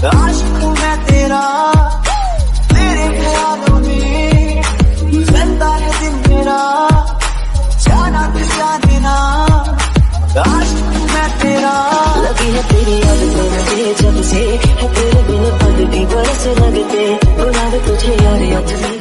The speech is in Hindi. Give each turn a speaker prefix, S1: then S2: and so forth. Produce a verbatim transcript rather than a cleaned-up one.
S1: आशिक हूँ मैं तेरा, तेरे ख्यालों में चलता है दिन मेरा, जाना तू जाने ना, आशिक हूँ मैं तेरा।
S2: लगी है तेरी आदतें मुझे जब से, है तेरे बिन पल भी बरस लगते, बुला तुझे यार याद